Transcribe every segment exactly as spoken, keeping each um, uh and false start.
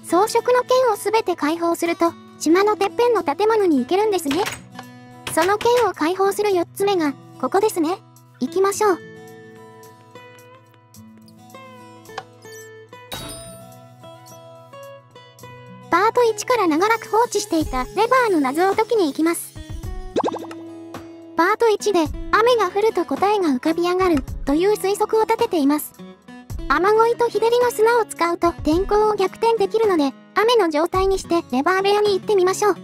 装飾の剣をすべて解放すると、島のてっぺんの建物に行けるんですね。その剣を解放するよっつめが、ここですね。行きましょう。パートいちから長らく放置していたレバーの謎を解きに行きます。パートいちで雨が降ると答えが浮かび上がるという推測を立てています。雨乞いと日照りの砂を使うと天候を逆転できるので、雨の状態にしてレバー部屋に行ってみましょう。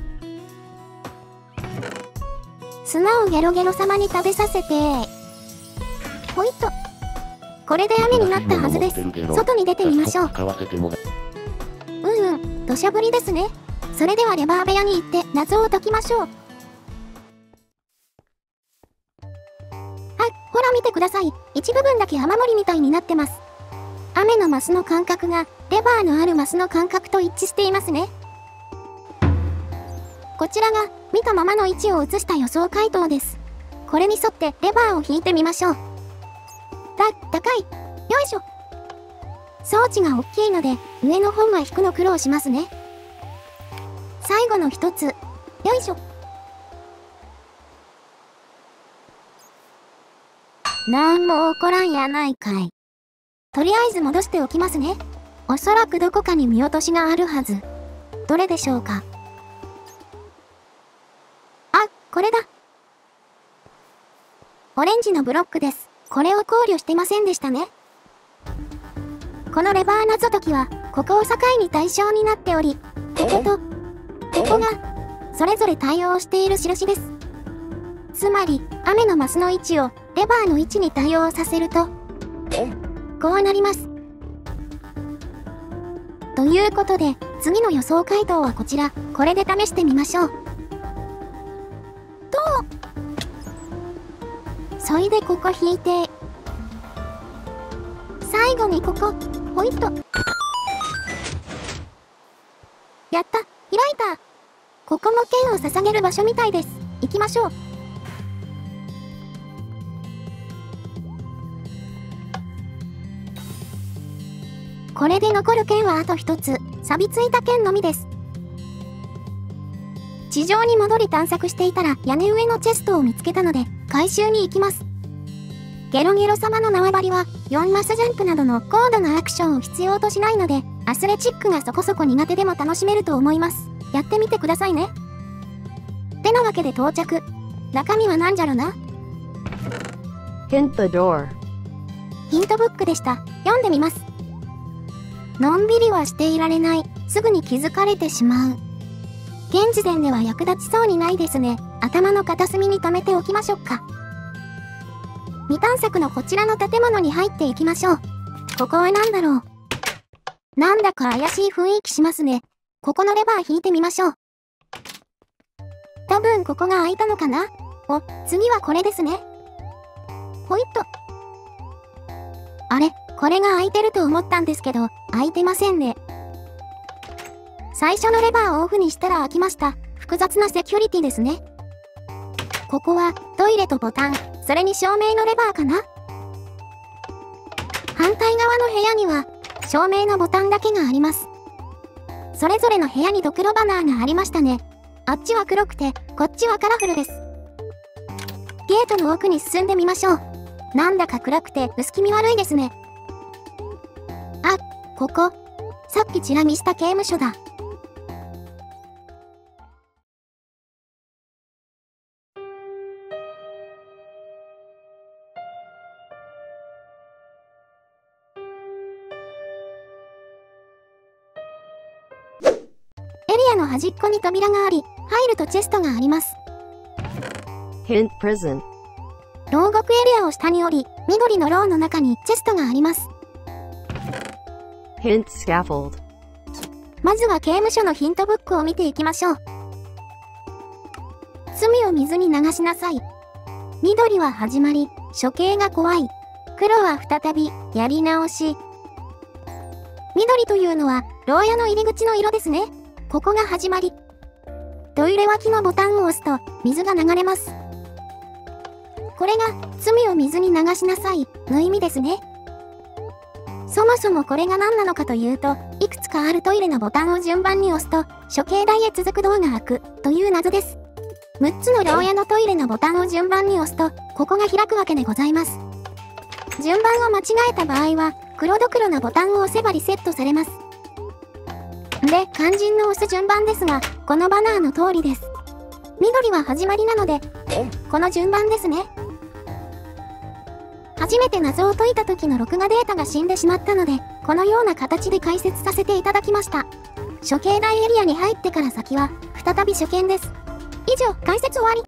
砂をゲロゲロ様に食べさせて、ほいっと。これで雨になったはずです。外に出てみましょう。うんうん、土砂降りですね。それではレバー部屋に行って謎を解きましょう。ほら見てください。一部分だけ雨漏りみたいになってます。雨のマスの間隔がレバーのあるマスの間隔と一致していますね。こちらが見たままの位置を映した予想回答です。これに沿ってレバーを引いてみましょう。た、高い。よいしょ。装置が大きいので上の方は引くの苦労しますね。最後の一つ。よいしょ。なんも起こらんやないかい。とりあえず戻しておきますね。おそらくどこかに見落としがあるはず。どれでしょうか。あ、これだ。オレンジのブロックです。これを考慮してませんでしたね。このレバー謎解きは、ここを境に対象になっており、ここと、ここが、それぞれ対応している印です。つまり、雨のマスの位置を、レバーの位置に対応させると、こうなります。ということで、次の予想回答はこちら、これで試してみましょう。と、そいでここ引いて、最後にここ、ほいっと。やった、開いた。ここも剣を捧げる場所みたいです。行きましょう。これで残る剣はあと一つ、錆びついた剣のみです。地上に戻り探索していたら屋根上のチェストを見つけたので、回収に行きます。ゲロゲロ様の縄張りは、よんマスジャンプなどの高度なアクションを必要としないので、アスレチックがそこそこ苦手でも楽しめると思います。やってみてくださいね。てなわけで到着。中身は何じゃろな？ Hint the door。 ヒントブックでした。読んでみます。のんびりはしていられない。すぐに気づかれてしまう。現時点では役立ちそうにないですね。頭の片隅に留めておきましょうか。未探索のこちらの建物に入っていきましょう。ここは何だろう。なんだか怪しい雰囲気しますね。ここのレバー引いてみましょう。多分ここが開いたのかな？お、次はこれですね。ほいっと。あれ？これが開いてると思ったんですけど、開いてませんね。最初のレバーをオフにしたら開きました。複雑なセキュリティですね。ここはトイレとボタン、それに照明のレバーかな？反対側の部屋には照明のボタンだけがあります。それぞれの部屋にドクロバナーがありましたね。あっちは黒くて、こっちはカラフルです。ゲートの奥に進んでみましょう。なんだか暗くて薄気味悪いですね。あ、ここ。さっきチラ見した刑務所だ。エリアの端っこに扉があり、入るとチェストがあります。 Hint prison。 牢獄エリアを下に降り、緑の牢の中にチェストがあります。 Hint scaffold。 まずは刑務所のヒントブックを見ていきましょう。罪を水に流しなさい。緑は始まり、処刑が怖い。黒は再び、やり直し。緑というのは、牢屋の入り口の色ですね。ここが始まり。トイレ脇のボタンを押すと、水が流れます。これが、罪を水に流しなさい、の意味ですね。 そもそもこれが何なのかというと、いくつかあるトイレのボタンを順番に押すと、処刑台へ続くドアが開く、という謎です。むっつの牢屋のトイレのボタンを順番に押すと、ここが開くわけでございます。順番を間違えた場合は、黒ドクロのボタンを押せばリセットされます。で、肝心の押す順番ですが、このバナーの通りです。緑は始まりなので、この順番ですね。初めて謎を解いた時の録画データが死んでしまったので、このような形で解説させていただきました。処刑台エリアに入ってから先は、再び初見です。以上、解説終わり。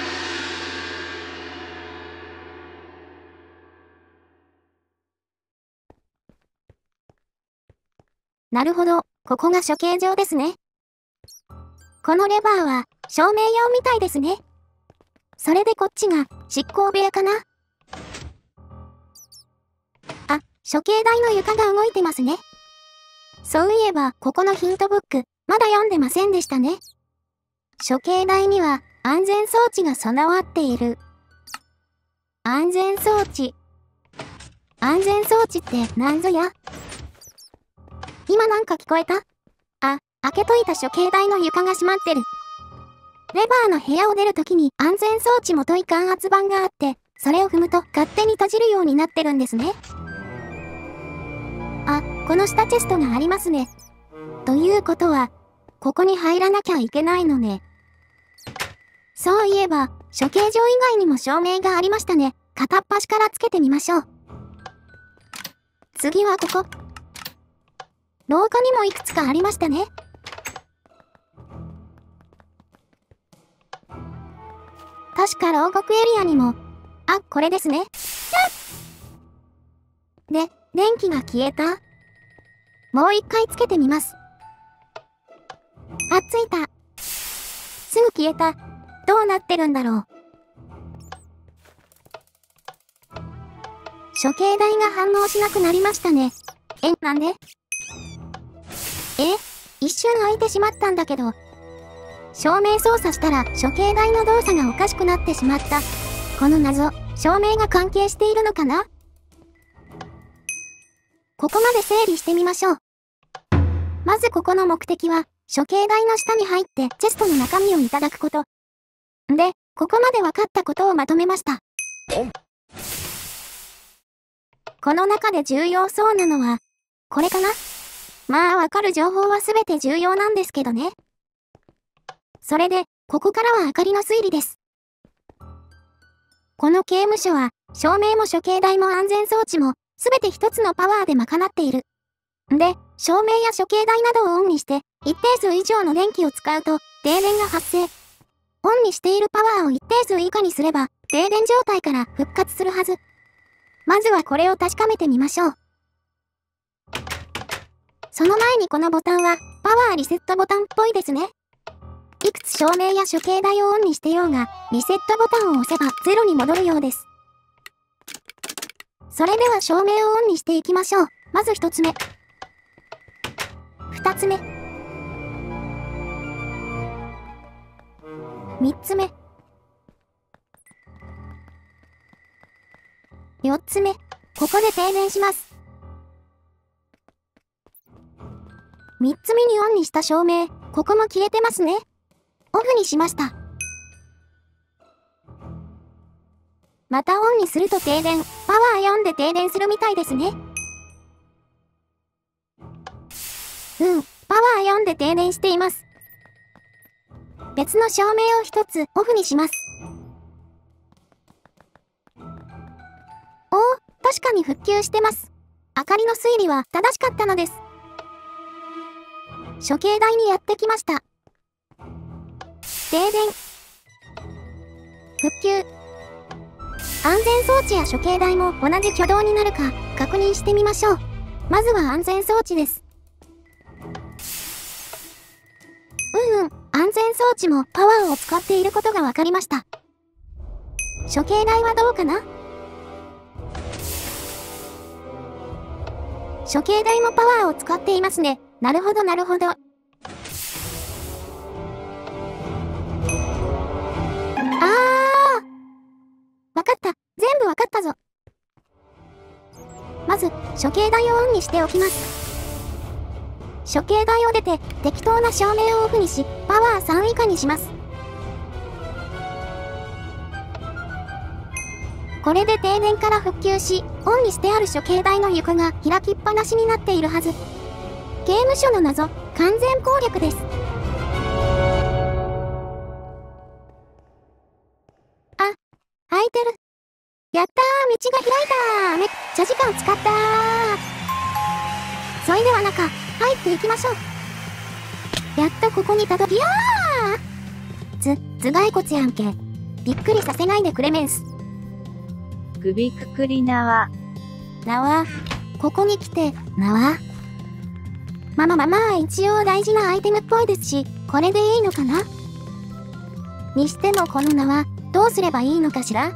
なるほど、ここが処刑場ですね。このレバーは、照明用みたいですね。それでこっちが、執行部屋かな。あ、処刑台の床が動いてますね。そういえば、ここのヒントブック、まだ読んでませんでしたね。処刑台には、安全装置が備わっている。安全装置。安全装置って何ぞや？今なんか聞こえた？あ、開けといた処刑台の床が閉まってる。レバーの部屋を出るときに安全装置元い感圧板があって、それを踏むと勝手に閉じるようになってるんですね。あ、この下チェストがありますね。ということは、ここに入らなきゃいけないのね。そういえば、処刑場以外にも照明がありましたね。片っ端からつけてみましょう。次はここ。廊下にもいくつかありましたね。確か牢獄エリアにも、あ、これですね。で、電気が消えた。もう一回つけてみます。あ、ついた。すぐ消えた。どうなってるんだろう。処刑台が反応しなくなりましたね。え、なんで？え？一瞬開いてしまったんだけど。照明操作したら処刑台の動作がおかしくなってしまった。この謎、照明が関係しているのかな？ここまで整理してみましょう。まずここの目的は、処刑台の下に入ってチェストの中身をいただくこと。で、ここまで分かったことをまとめました。この中で重要そうなのは、これかな？まあわかる情報はすべて重要なんですけどね。それで、ここからは明かりの推理です。この刑務所は、照明も処刑台も安全装置も、すべて一つのパワーで賄っている。で、照明や処刑台などをオンにして、一定数以上の電気を使うと、停電が発生。オンにしているパワーを一定数以下にすれば、停電状態から復活するはず。まずはこれを確かめてみましょう。その前にこのボタンは、パワーリセットボタンっぽいですね。いくつ照明や処刑台をオンにしてようが、リセットボタンを押せばゼロに戻るようです。それでは照明をオンにしていきましょう。まず一つ目。二つ目。三つ目。四つ目。ここで停電します。三つ目にオンにした照明、ここも消えてますね。オフにしました。またオンにすると停電、パワーよんで停電するみたいですね。うん、パワーよんで停電しています。別の照明を一つオフにします。おお、確かに復旧してます。明かりの推理は正しかったのです。処刑台にやってきました。停電。復旧。安全装置や処刑台も同じ挙動になるか確認してみましょう。まずは安全装置です。うんうん、安全装置もパワーを使っていることが分かりました。処刑台はどうかな？処刑台もパワーを使っていますね。なるほどなるほど。わかった。全部わかったぞ。ままず、処刑台をオンにしておきます。処刑台を出て、適当な照明をオフにし、パワーさん以下にします。これで停電から復旧し、オンにしてある処刑台の床が開きっぱなしになっているはず。刑務所の謎、完全攻略です。あ、開いてる。やったー、道が開いたー。めっちゃ時間使ったー。それでは中、入っていきましょう。やっとここにたどり、やーつ、頭蓋骨やんけ。びっくりさせないでクレメンス。 首くくり縄。 縄。ここに来て、縄。まあまあまあまあ、一応大事なアイテムっぽいですし、これでいいのかな？にしてもこの縄、どうすればいいのかしら？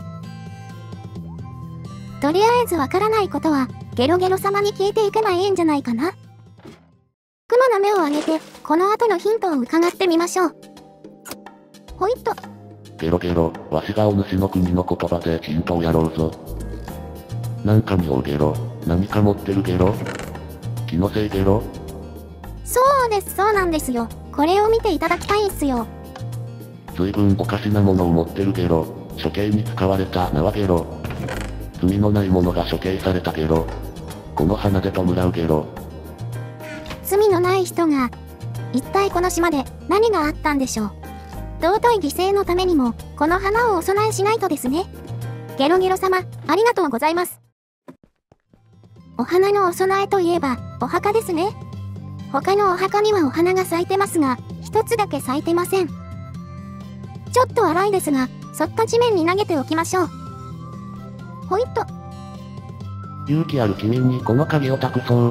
とりあえずわからないことは、ゲロゲロ様に聞いていけばいいんじゃないかな？雲の目を上げて、この後のヒントを伺ってみましょう。ほいっと。 ゲロゲロ、わしがお主の国の言葉でヒントをやろうぞ。なんか妙ゲロ、何か持ってるゲロ？気のせいゲロ？ そうです、そうなんですよ。これを見ていただきたいんすよ。 随分おかしなものを持ってるゲロ。処刑に使われた縄ゲロ。罪のない者が処刑されたゲロ。この花で弔うゲロ。 罪のない人が、一体この島で何があったんでしょう。尊い犠牲のためにも、この花をお供えしないとですね。ゲロゲロ様、ありがとうございます。お花のお供えといえば、お墓ですね。他のお墓にはお花が咲いてますが、一つだけ咲いてません。ちょっと荒いですが、そっと地面に投げておきましょう。ほいっと。 勇気ある君にこの鍵を託そう。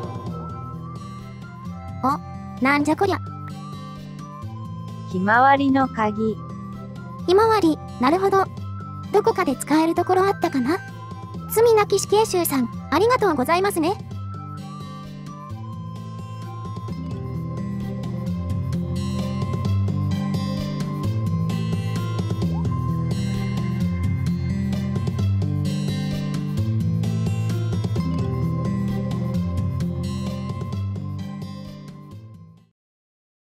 お、なんじゃこりゃ。 ひまわりの鍵。 ひまわり、なるほど。どこかで使えるところあったかな？罪なき死刑囚さん、ありがとうございますね。